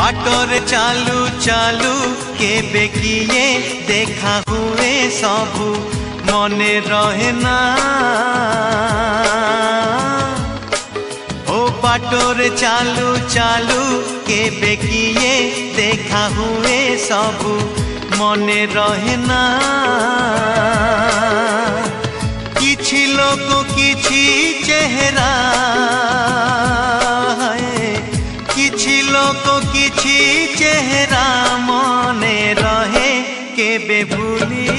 बाटोरे चालू चालू केबे किए देखा हुए सबू मने रहे ना। ओ बाटोरे चालू चालू केबे किए देखा हुए सबू मने रहे ना। किछि लोक किछि चेहरा किछि लोक किछि चेहरा मने रहे केबे भूली